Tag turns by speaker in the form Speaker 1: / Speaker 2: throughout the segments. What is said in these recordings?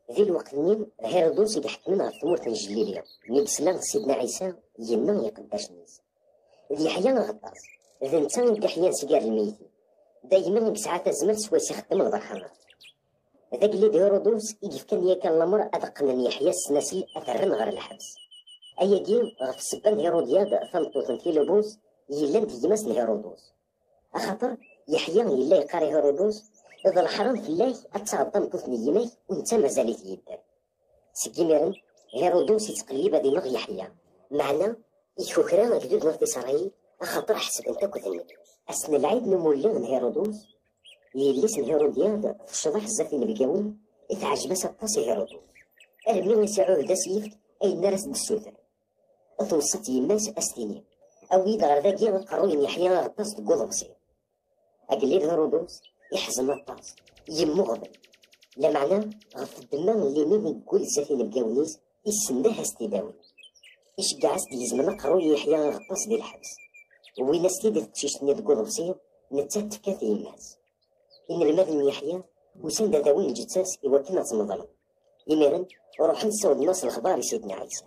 Speaker 1: ذي الوقت نين هيرودوس يحكمنا غير ثمورة الجليلية ملي بسلا سيدنا عيسى ينا يقداش الناس ذي حيا غطاس ذي نتا يحيا سكار الميتين دايما ساعات الزمن سواس يخدم البرحانات ذاك اللي هيرودوس يجي كان ياكل الامر ادق من يحيى السناسي اثرن غير الحبس ايا كيم غف السبان هيرودياد ثمطوطن فيلبوس يلا ديماس هيرودوس اخاطر يحيى يلا يقاري هيرودوس إذا الحرام في الله أتصادم طفني يمي وانت مازالت يدار سكيميرن هيرودوس يتقلب هادي نغ يحيى معنا يشوكرا كدود نغ إسرائيل أخاطر حسب انت كثني أسن العيد نمولي هيرودوس يليس هيرودياد في الشضح الزافي نبقاون إتعجب سطاسي هيرودوس أرمي يسعوه دا سيفت أي نارس بالسوثر أتوسط يماس أستيني أو يدغر ذاكي قروين يحيى غطاس تقوض بصير أقليل هيرودوس يحزن الطاس يمغضب لا معناه غف الدمان اللي مين يقول زافي نبقاونيس يسندها استداوي يشجع استي يزمنا قروي يحيى غطاس ديال الحبس وين استيدي تشيشتني تقول بصير نتات كاثي الناس إن المدن يحيى وسند ذوي الجتاس يوكلنا تمضلم يميرن وروح نسود الناس الأخبار سيدنا عيسى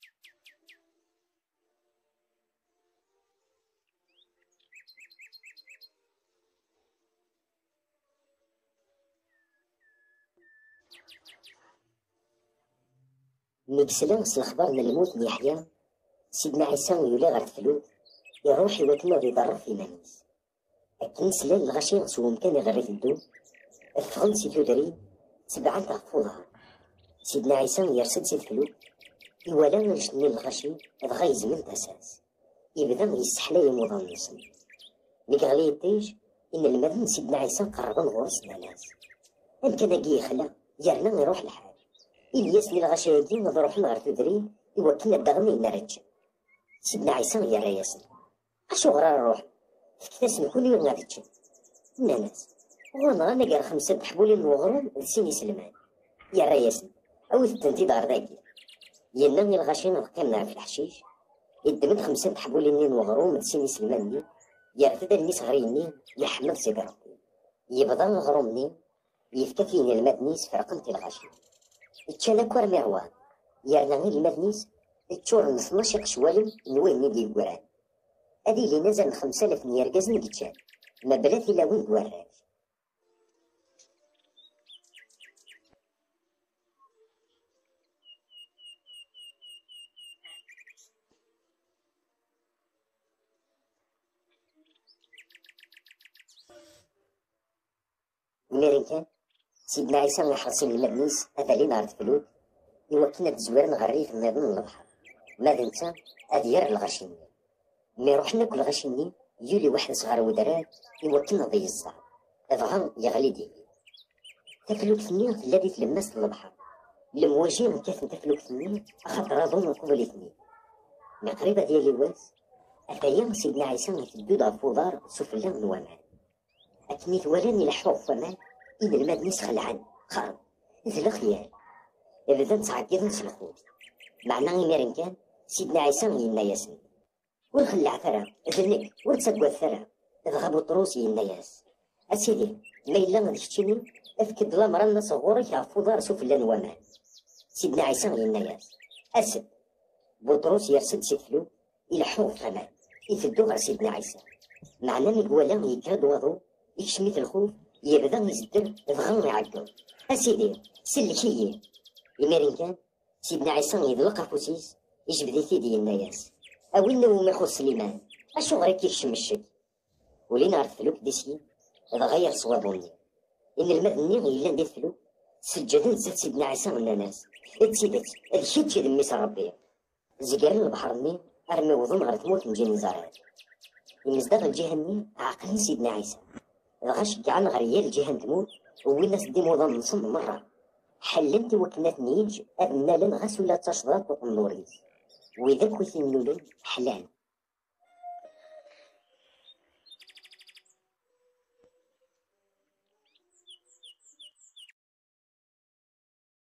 Speaker 1: ميكسلان الأخبار من الموت يحيى سيدنا عيسى يولي غير فلوت يروح يوكلنا يضرب في مانيس أكن سلال الغشي غسوم كان يغري الدو الفغن سيتو دري تبعا تغفوضها سيدنا عيسى يرسل سيد فلوت يوالا نجني الغشي بغا يزمن تاساس يبدا يستحلى يموضان نسن ميكغلي يطيج إن المدن سيدنا عيسى قربا غورس الناس أم كان كي يخلى يرنا يروح الحال إلياس من الغشايدي نروح نغير تدرين يوكلنا الدغمي نرجع سيدنا عيسى يا رياسن أشو غرا نروح فكتاسن كل يوم غادي تشد الناس وانا نقرا 5 حبولين وغروم لسيني سلمان يا رياسن أو التنتي دار ذاكي ينامي الغشين ركبنا في الحشيش يدمن 5 حبولين وغروم لسيني سلمان دي يرتدى الناس غريني يحمل سيدي ربي يبدا الغروم يفتكيني المدنيس فرقمت الغشين يتشانا كور مروان يرنا غير المدنيس يتشور من 12 شوالم نوين ندي القران هذه اللي نزل 5000 يرقز نقتشان ما بلاثي لا وين قراج الميريكان سيدنا عيسى يحرسين المدنيس هذا اللي نعرف فلوت يوكلنا بزوار نغري في ميدان البحر ماذا نتا أدير الغشيني مي روحنا كل غشيني يولي واحد صغار ودرات يوكلنا ضي الزهر أبغى يغلي ديالي تفلوت ثنين الذي تلمست البحر المواجهين كيف تفلوت ثنين أخاطر أظن قبل اثنين مي قريبة ديالي واس أتايا سيدنا عيسى يتدود غفوضار سفلان الومان أكني ثوالاني لحوق فمان إن المدنيس خلعان خارب مثل خيال إذا نتعقد نسلخوت معناه ميرين كان سيدنا عيسى ينا ياسن ونخلع ثرى ذنك ورتسقوا الثرى إذا غابوا طروسي ينا ياس أسيدي ما إلا غادي تشتيني أفكد لا مرنا صغورك عفو دار سفلان ومان سيدنا عيسى ينا ياس أسد بطروس يرسل سفلو يلحوه فمان يفدو غير سيدنا عيسى معناه مقوالا يكاد وضو يكشمي في الخوف يبدا يزدر بغا يعقل أسيدي سلكيه الميرين كان سيدنا عيسى يذلق فوسيس يجبد ثيدي الناس أولنا وما يخص سليمان أشو غير كيكشم الشك ولي نعرف فلوك ديسي إذا غير صوابوني إن المدني إلا ندير فلوك سجدن زاد سيدنا عيسى من الناس اتسيدت الشيت شي دميس ربي زقارن البحر مني أرمي وظن غير تموت من جيني زارات المزداد الجهة مني عاقلين سيدنا عيسى غاش كاع غريال الجهة تموت وين ناس دي موضان نصم مرة حلنت وكنات نيج أبنا لن غاس ولا تشضرات وطنوريس وإذا كنت نولي حلال